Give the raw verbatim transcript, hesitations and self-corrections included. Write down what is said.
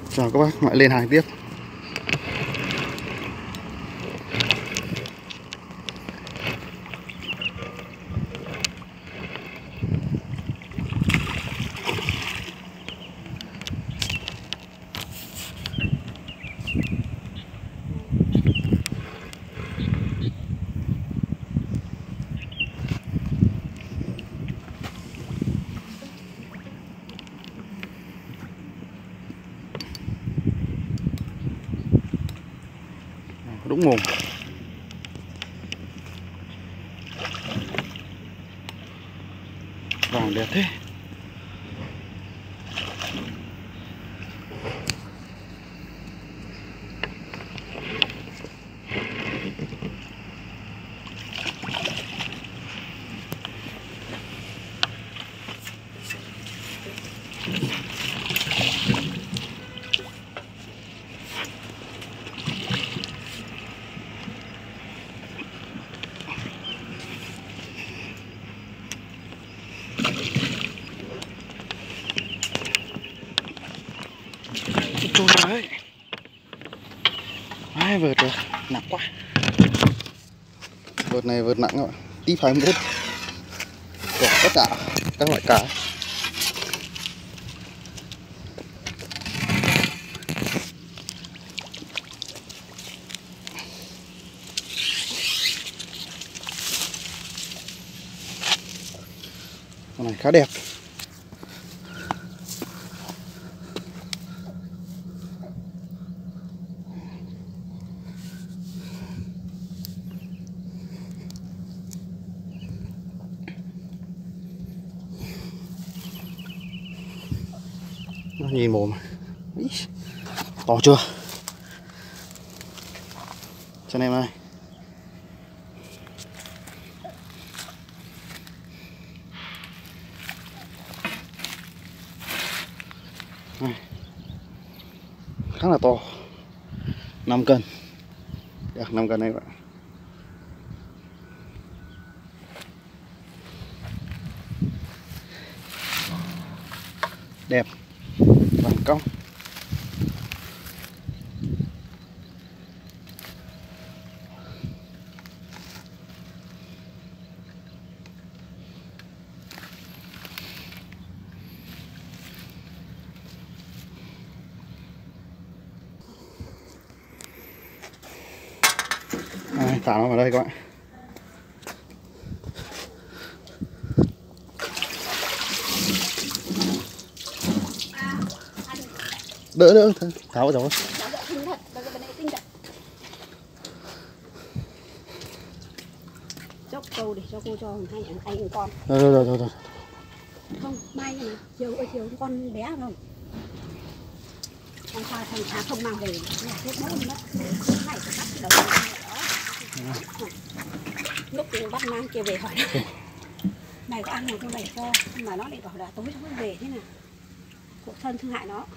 Chào các bác, lại lên hàng tiếp. Đúng nguồn. Vàng đẹp thế. Trôi đấy. Ai vợt rồi, nặng quá. Vợt này vợt nặng các bạn, tí phải mút. Còn tất cả các loại cá. Con này khá đẹp. Nó nhìn mồm ý, to chưa cho anh em ơi. Này, khá là to, năm cân, được năm cân này các bạn. Đẹp, vàng cong. À, thả nó vào đây các bạn. Đỡ đỡ tháo vào rồi. Chốc câu để cho cô cho hai anh con. Rồi rồi rồi rồi. Không, mai này chiều ơi chiều con bé không? Con pha thằng cá không mang về, chết bố mất. Này phải bắt cái đầu đó. Lúc bắt mang kia về hỏi mày có ăn nào tôi bày cho, mà nó lại bảo là tối nó về thế nào. Phụ thân thương hại nó.